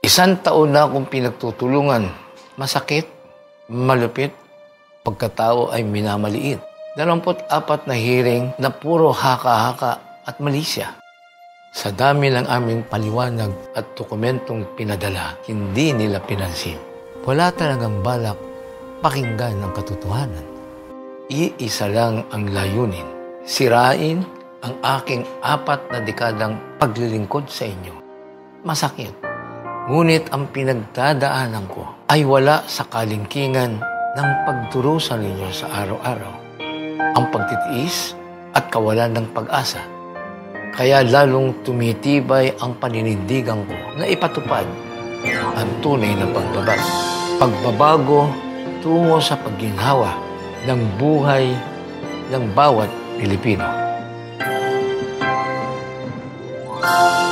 1 taon na akong pinagtutulungan. Masakit, malupit, pagkatao ay minamaliit. 24 na hearing na puro haka-haka at malisya. Sa dami ng aming paliwanag at dokumentong pinadala, hindi nila pinansin. Wala talagang balak pakinggan ang katotohanan. Iisa lang ang layunin, sirain ang aking 4 na dekadang paglilingkod sa inyo. Masakit. Ngunit ang pinagdadaanan ko ay wala sa kalingkingan ng pagdurusa ninyo sa araw-araw. Ang pagtitiis at kawalan ng pag-asa. Kaya lalong tumitibay ang paninindigan ko na ipatupad ang tunay na pagbabago. Pagbabago tungo sa pagginhawa ng buhay ng bawat Pilipino.